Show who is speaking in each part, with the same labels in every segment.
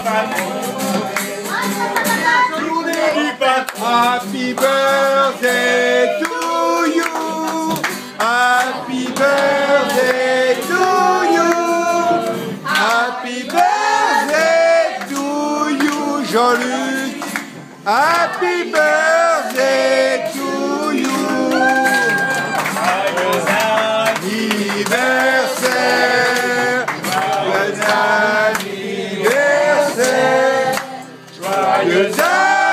Speaker 1: Happy birthday to you. Happy birthday to you. Happy birthday to you, Jean-Luc. Happy birthday to you. Joyeux anniversaire. Joyeux anniversaire. Joyeux anniversaire.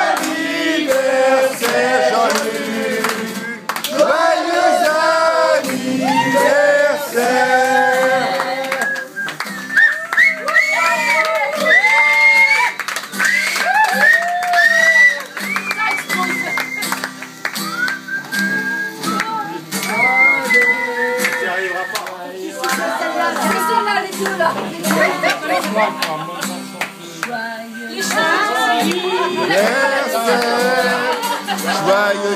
Speaker 1: Joyeux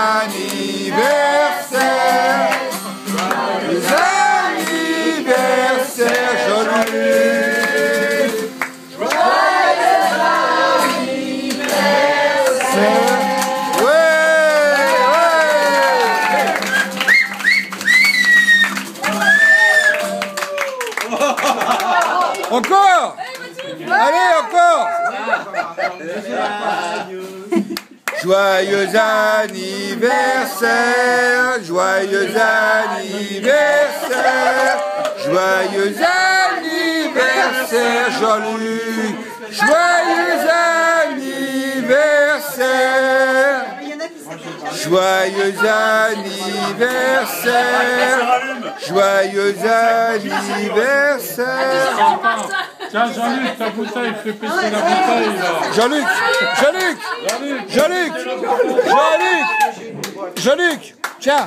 Speaker 1: anniversaire, joyeux anniversaire, Jean-Luc. Joyeux anniversaire. Encore. Allez, encore. Joyeux anniversaire, joyeux anniversaire, joyeux anniversaire, Jean-Luc, joyeux anniversaire, joyeux anniversaire, joyeux anniversaire.
Speaker 2: Tiens Jean-Luc, ta bouteille, fais péter la bouteille là.
Speaker 1: Jean-Luc, Jean-Luc, Jean-Luc, Jean-Luc, Jean-Luc, tiens.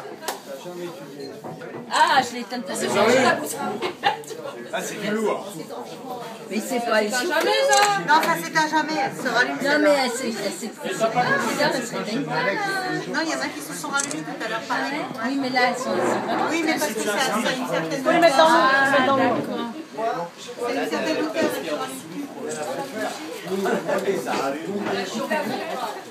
Speaker 3: Ah, je l'ai éteinte parce que j'ai la bouteille.
Speaker 4: Ah, c'est du lourd.
Speaker 3: Mais c'est pas ici.
Speaker 5: Non, ça c'est un jamais, elle se rallume.
Speaker 3: Non, mais elle s'est prise.
Speaker 5: Non, il y en a qui se sont rallumés tout à l'heure, pareil.
Speaker 3: Oui, mais là, elles sont vraiment.
Speaker 5: Oui, mais parce que ça a une certaine.
Speaker 3: Faut les mettre dans l'eau.
Speaker 5: C'est une certaine hauteur, elle se rallume plus.